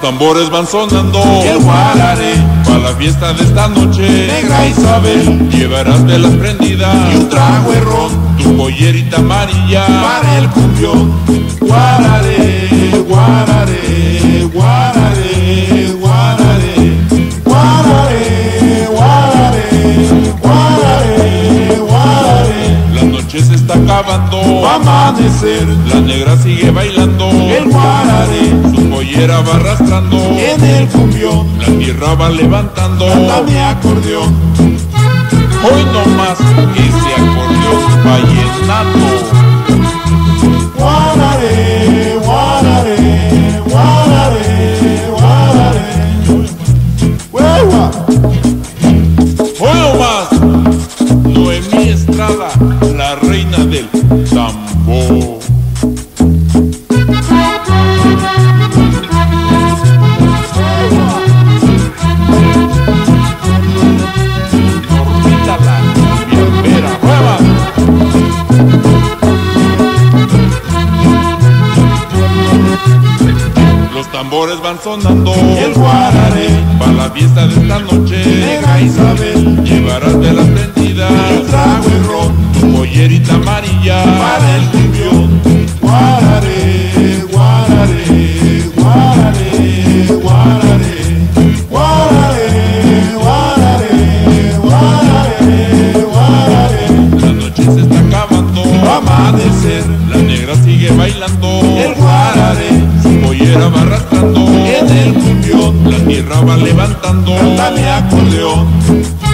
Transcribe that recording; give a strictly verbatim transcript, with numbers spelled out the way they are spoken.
tambores van sonando, el guararé, para la fiesta de esta noche, Negra Isabel, llevarás velas prendidas y un trago de ron, tu pollerita amarilla, para el cumbión. Guararé, guararé, guararé, guararé, guararé, guararé, guararé, guararé. la noche se está acabando, Va a amanecer, la negra sigue bailando, el guararé, su pollera va arrastrando, en el cumbión, la tierra va levantando. canta mi acordeón. Hoy no más ese acordeón vallenato. Guararé, guararé, guararé, guararé. ¡Hueva! Hoy no más Noemí Estrada, la reina del tambor. Normita la cumbiambera, ¡hueva! Los tambores van sonando, El guararé, para la fiesta de esta noche, Negra Isabel, llevarás velas prendidas, el trago de ron, tu pollerita amarilla, para el cumbión. Guararé, guararé, guararé, guararé, guararé, guararé, guararé, guararé. la noche se está acabando, Va a amanecer, la negra sigue bailando, el guararé, su pollera va arrastrando, en el cumbión, la tierra va levantando. canta mi acordeón.